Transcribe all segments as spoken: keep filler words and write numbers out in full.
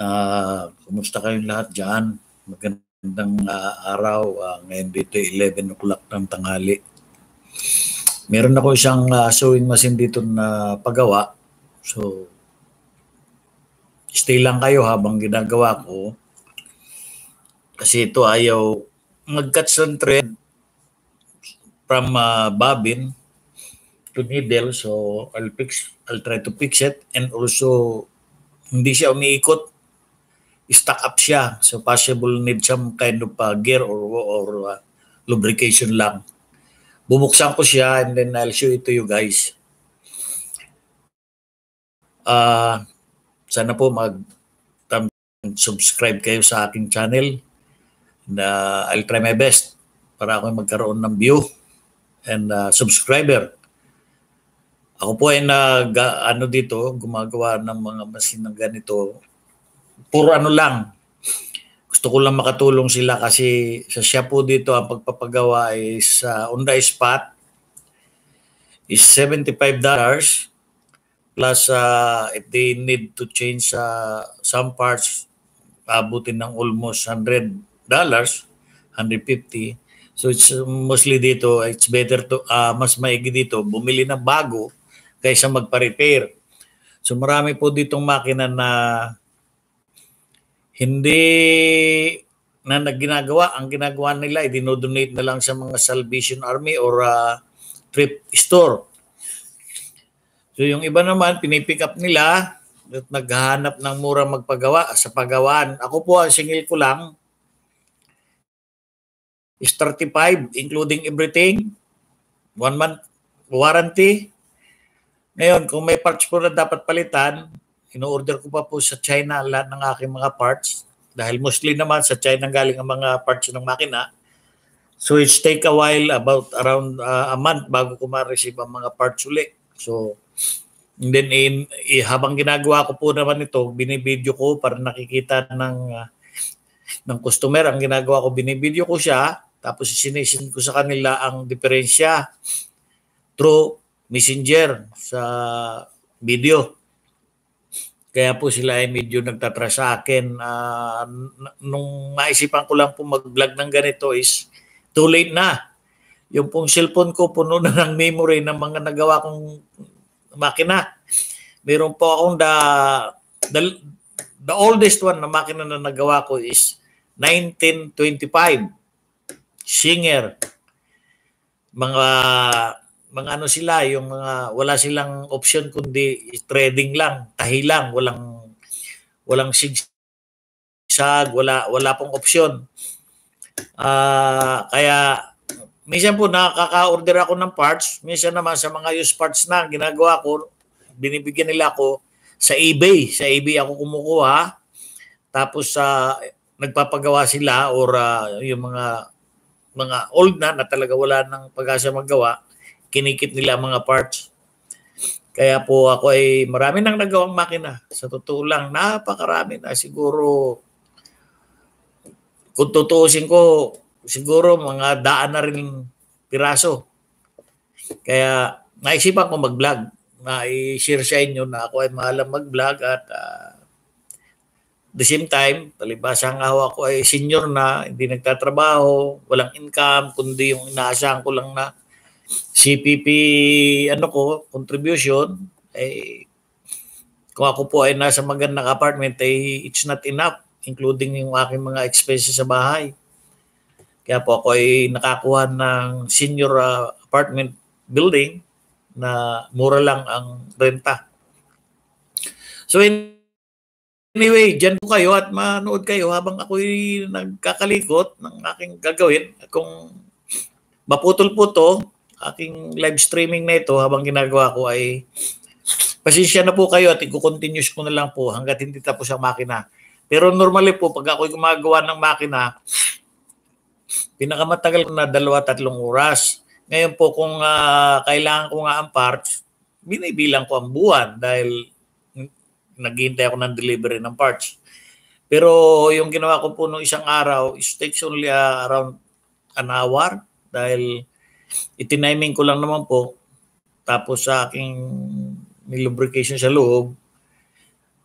Ah, kumusta kayong lahat diyan? Magandang ah, araw. Ah, ngayon dito eleven o'clock ng tanghali. Meron ako isang ah, sewing machine dito na pagawa. So, stay lang kayo habang ginagawa ko. Kasi ito ayaw mag-cuts ng thread from ah, bobbin to needle. So, I'll fix, I'll try to fix it. And also, hindi siya umiikot. Stuck up siya. So possible need some kind of uh, gear or, or uh, lubrication lang. Bubuksan ko siya and then I'll show it to you guys. Uh, sana po mag subscribe kayo sa aking channel. And uh, I'll try my best para ako magkaroon ng view and uh, subscriber. Ako po ay nag ano dito, gumagawa ng mga machine ng ganito. Puro ano lang. Gusto ko lang makatulong sila kasi sa siya po dito ang pagpapagawa is uh, on the spot is seventy-five dollars plus uh, if they need to change uh, some parts abutin ng almost one hundred dollars, one hundred fifty. So it's uh, mostly dito it's better to uh, mas maigi dito bumili ng bago kaysa magpa-repair. So marami po ditong makina na hindi na ginagawa, ang ginagawa nila ay dinodonate na lang sa mga Salvation Army or uh, thrift store. So yung iba naman, pinipick up nila at naghahanap ng murang magpagawa sa pagawaan. Ako po, ang singil ko lang is thirty-five including everything. One month warranty. Ngayon, kung may parts po na dapat palitan, in-order ko pa po sa China lahat ng aking mga parts dahil mostly naman sa China galing ang mga parts ng makina. So it's take a while, about around uh, a month bago ko ma-receive ang mga parts uli. So and then in, in, habang ginagawa ko po naman ito, binibideo ko para nakikita ng uh, ng customer. Ang ginagawa ko, binibideo ko siya tapos sinisin ko sa kanila ang diferensya through messenger sa video. Kaya po sila ay medyo nagtatrust sa akin. Uh, nung naisipan ko lang po mag-vlog ng ganito is too late na. Yung pong cellphone ko puno na ng memory ng mga nagawa kong makina. Meron po akong the, the, the oldest one na makina na nagawa ko is nineteen twenty-five. Singer. Mga mga ano sila, yung mga wala silang option kundi trading lang, tahi lang, walang walang sigsag, wala wala pong option. Uh, kaya minsan po nakaka-order ako ng parts, minsan naman sa mga used parts na ginagawa ko, binibigyan nila ako sa eBay, sa eBay ako kumukuha. Tapos sa uh, nagpapagawa sila or uh, yung mga mga old na na talaga wala nang pag-asa magawa, kinikip nila mga parts. Kaya po ako ay marami nang nagawang makina. Sa totoo lang, napakarami na. Siguro, kung tutuusin ko, siguro mga daan na rin piraso. Kaya naisipan ko mag-vlog. Na-share sa inyo na ako ay mahalang mag-vlog at uh, the same time, palibasang ako ay senior na, hindi nagtatrabaho, walang income, kundi yung inaasahan ko lang na C P P ano ko contribution eh kung ako po ay nasa magandang apartment ay it's not enough including yung aking mga expenses sa bahay. Kaya po ako ay nakakuha ng senior uh, apartment building na mura lang ang renta. So anyway, dyan po kayo at manood kayo habang ako'y nagkakalikot ng aking gagawin. Kung maputol po to aking live streaming na ito habang ginagawa ko ay pasensya na po kayo at i-continuous ko na lang po hanggat hindi tapos ang makina. Pero normally po pag ako'y gumagawa ng makina, pinakamatagal ko na dalawa tatlong oras. Ngayon po kung uh, kailangan ko nga ang parts, binibilang ko ang buwan dahil naghihintay ako ng delivery ng parts. Pero yung ginawa ko po nung isang araw, it takes only uh, around an hour dahil itiniming ko lang naman po tapos sa aking lubrication sa loob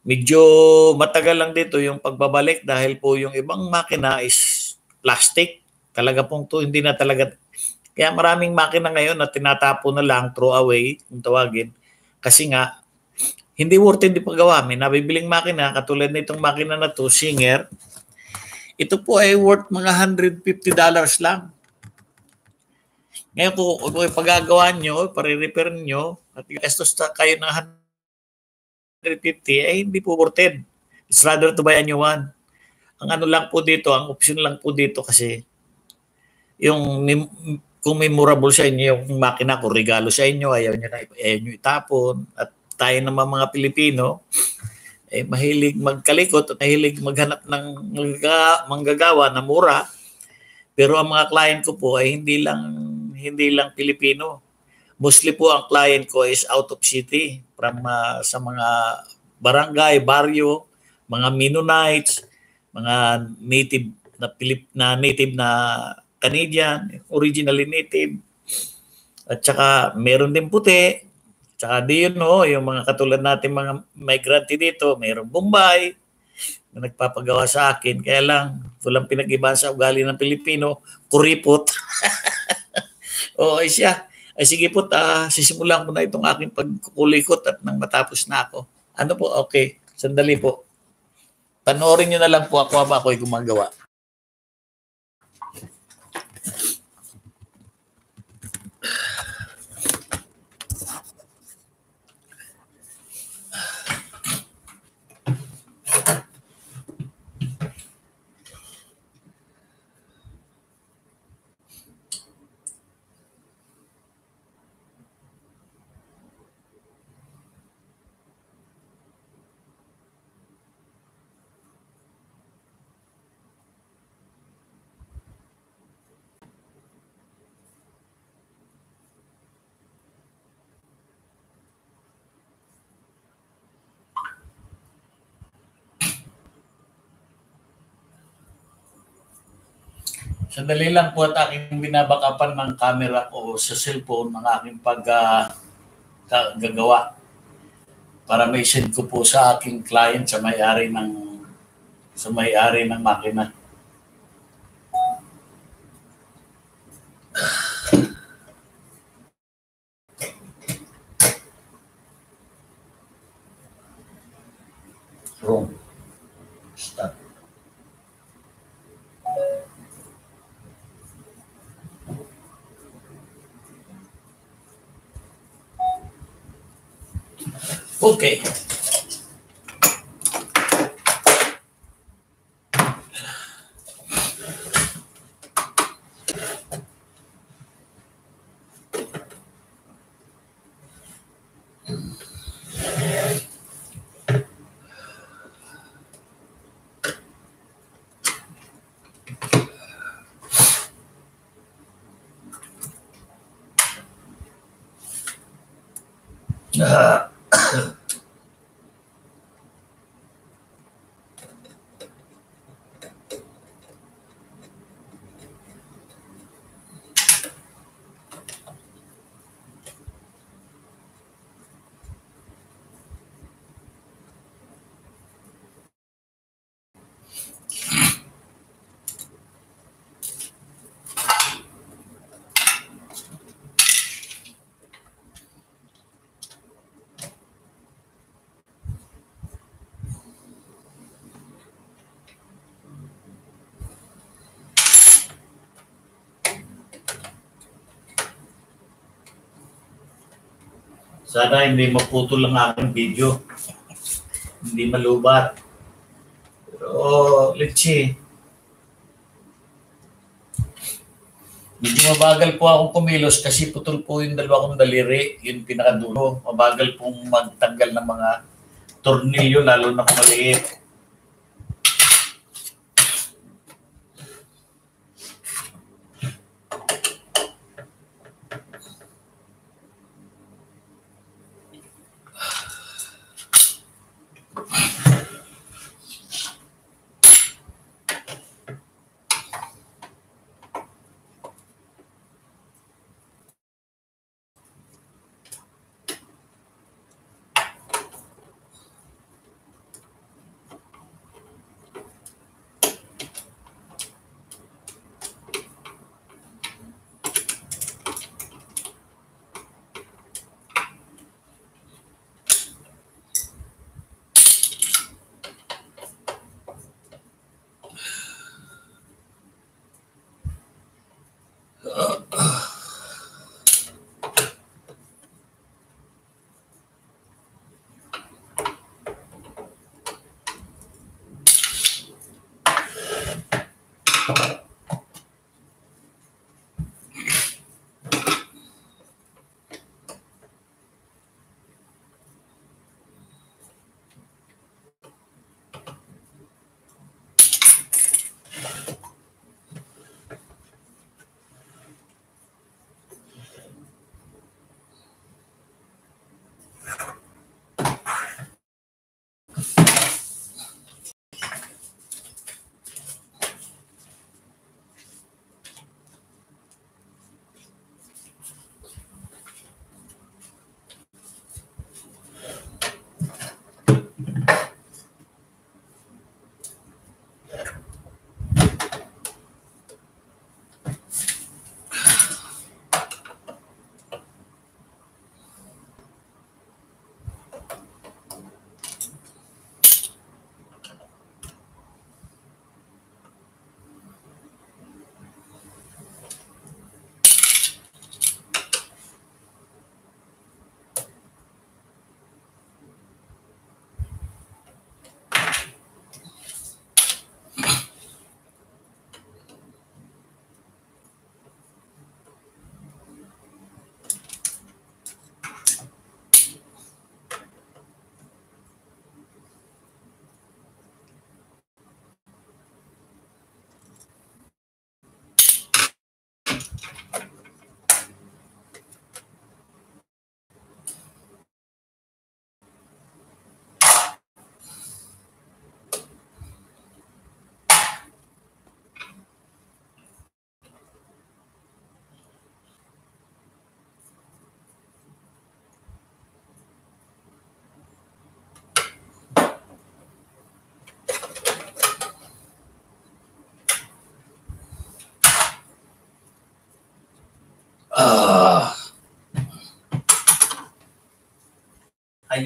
Medyo matagal lang dito yung pagbabalik dahil po yung ibang makina is plastic. Talaga pong to, hindi na talaga. Kaya maraming makina ngayon na tinatapo na lang, throw away, kung tawagin. Kasi nga, hindi worth it ipagawa. May nabibiling makina, katulad nitong makina na to, Singer, ito po ay worth mga one hundred fifty dollars lang. Ngayon kung, kung ipagagawa nyo, pare-repair nyo, at gastos kayo ng one hundred fifty, ay hindi po worth it. It's rather to buy a new one. Ang ano lang po dito, ang option lang po dito kasi, yung kung memorable sa inyo yung makina, kung regalo sa inyo, ayaw nyo, na, ayaw nyo itapon, at tayo naman mga Pilipino, eh, mahilig magkalikot at mahilig maghanap ng manggagawa na mura. Pero ang mga client ko po ay hindi lang hindi lang Pilipino. Mostly po ang client ko is out of city, from uh, sa mga barangay, baryo, mga Mennonites, mga native na Pilip na native na Canadian, originally native. At saka meron din puti. Tsaka di yun, no, yung mga katulad natin mga migrante dito, mayroong Bombay na nagpapagawa sa akin. Kaya lang, walang pinag-iba sa ugali ng Pilipino, kuripot. O ay siya, ay sige po, uh, sisimulan ko na itong aking pagkukulikot at nang matapos na ako. Ano po, okay, sandali po. Panoorin nyo na lang po ako habang ako'y gumagawa. Sandali lang po at aking binabakapan ng camera ko sa cellphone ng aking paggagawa uh, para may send ko po sa aking client sa may-ari ng sa may-ari ng makina. Wrong. Stop. Okay. Uh, Sana hindi maputol ang aking video. Hindi malubat. Pero, let's see. Medyo mabagal po akong kumilos kasi putol po yung dalawa kong daliri, yung pinakadulo. Mabagal pong magtanggal ng mga tornilyo, lalo na kung maliit.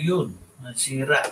Ayun, nasira.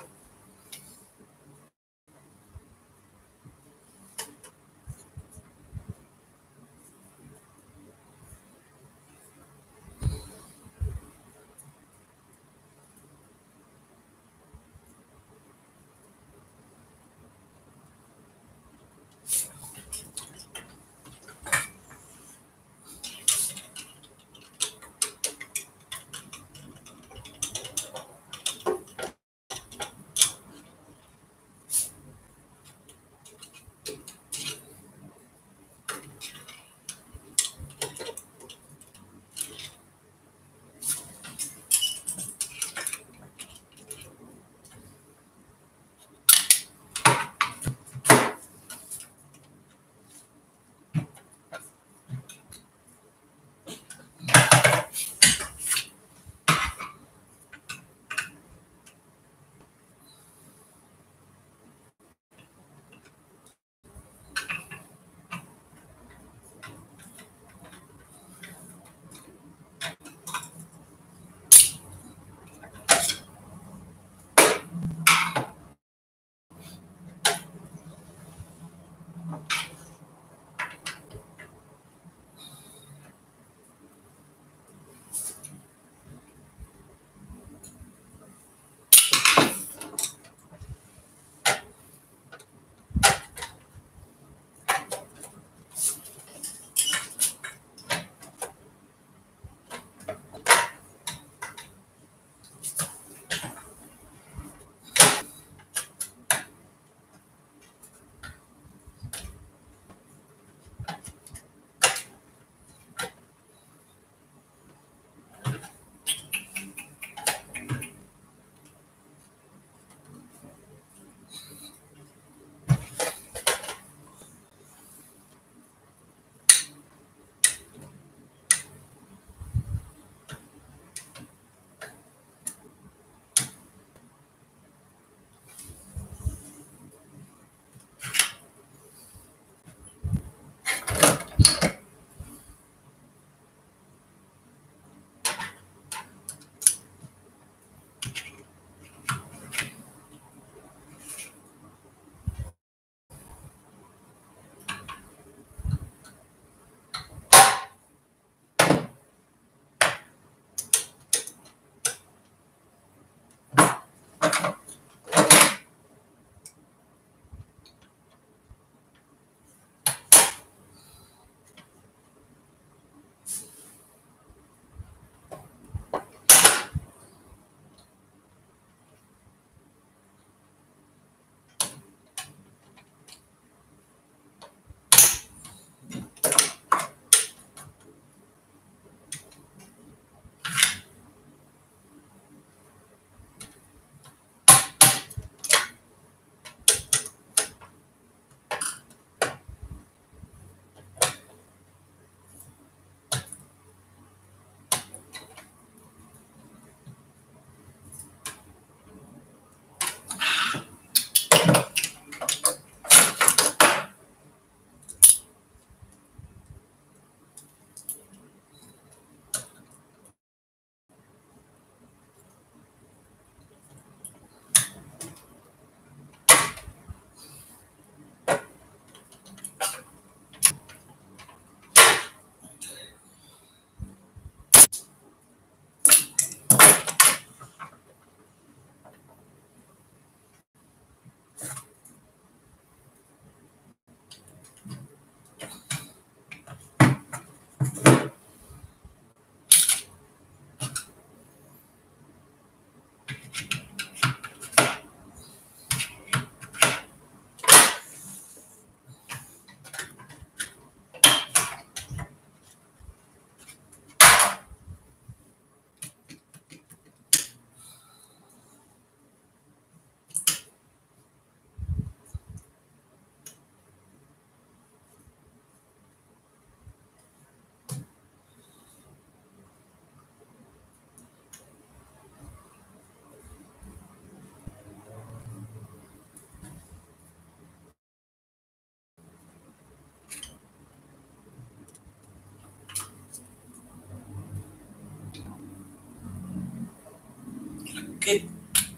Okay.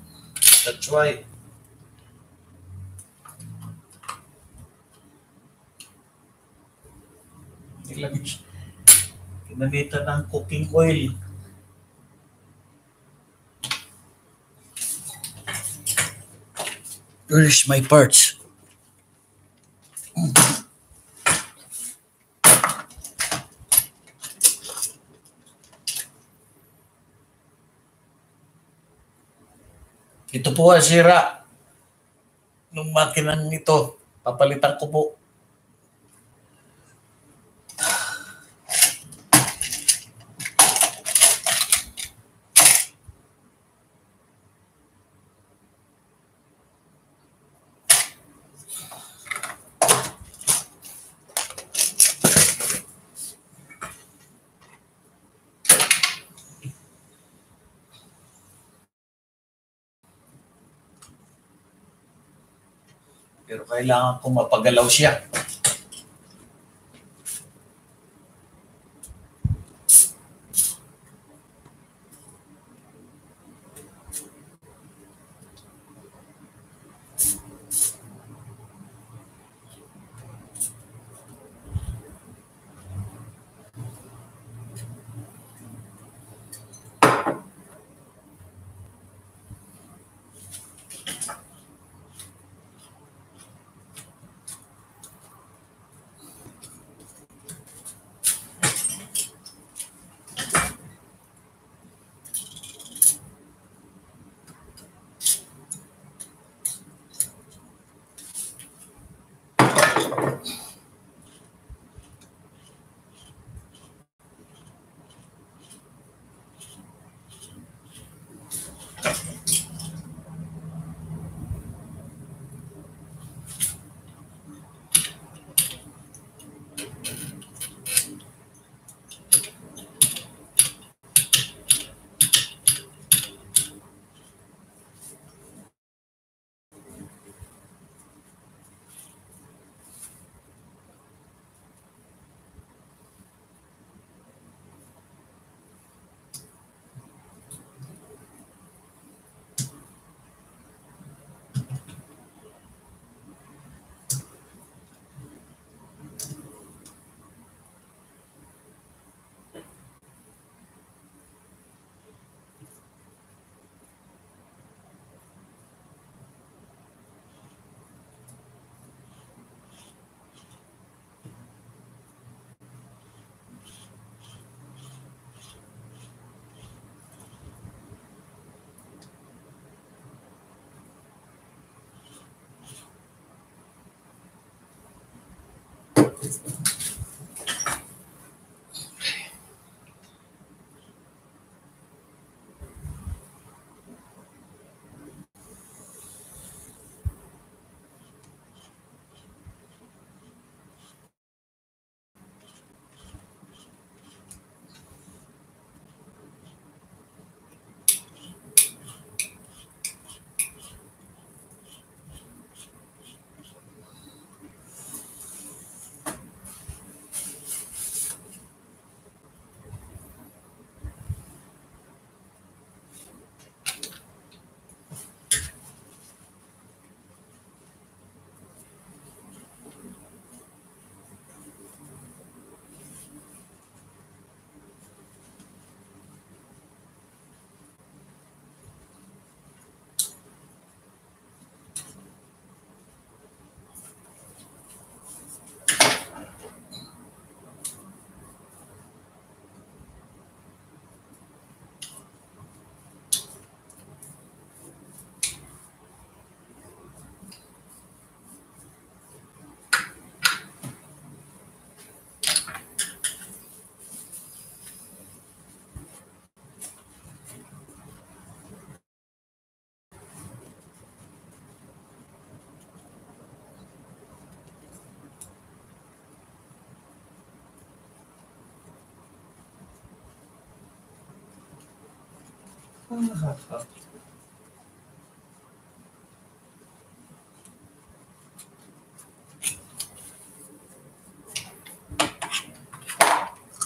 That's why. Ginamitan ng cooking oil. Where's my parts? Ito po ang sira ng makinang ito. Papalitan ko po. Pero kailangan ko mapagalaw siya.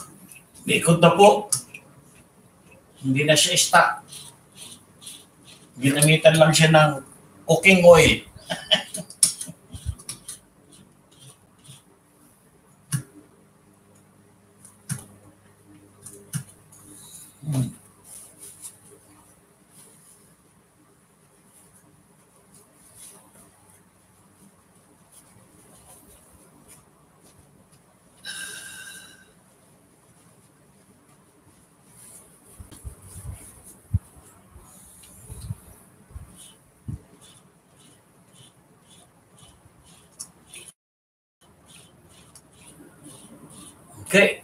Ikot na po. Hindi na siya stuck. Ginamitan lang siya ng cooking oil. Hmm. Okay.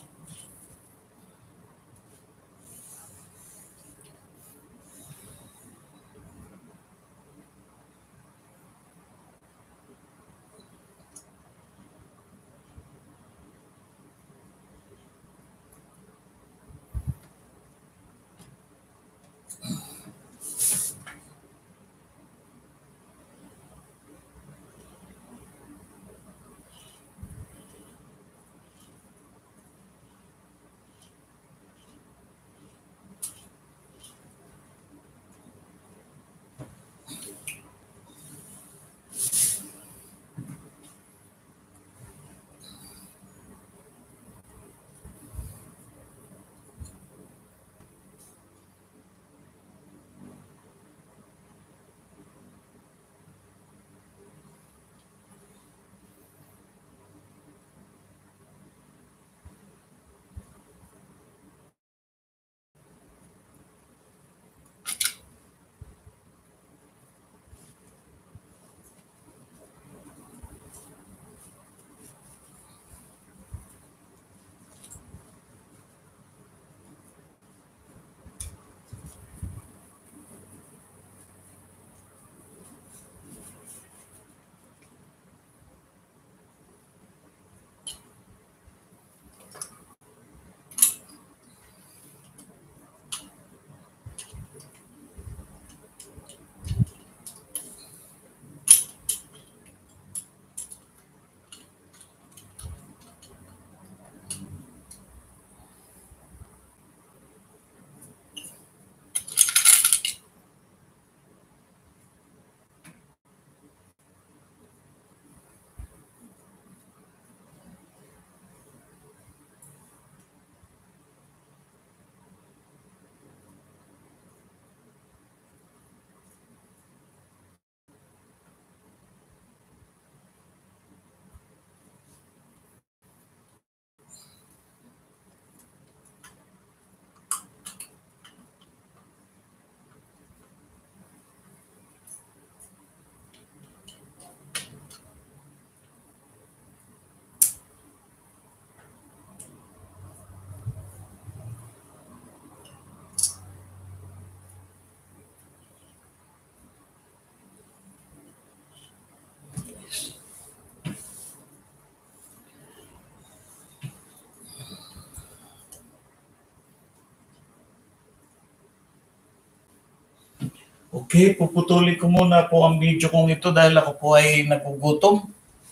Okay, puputulin ko muna po ang video kong ito dahil ako po ay nagugutom.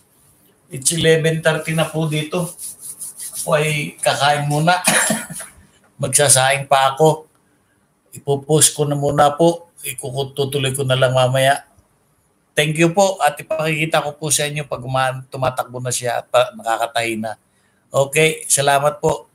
It's eleven thirty na po dito. Ako ay kakain muna. Magsasaing pa ako. Ipopost ko na muna po. Ikututuloy ko na lang mamaya. Thank you po at ipakikita ko po sa inyo pag tumatakbo na siya at nakakatahi na. Okay, salamat po.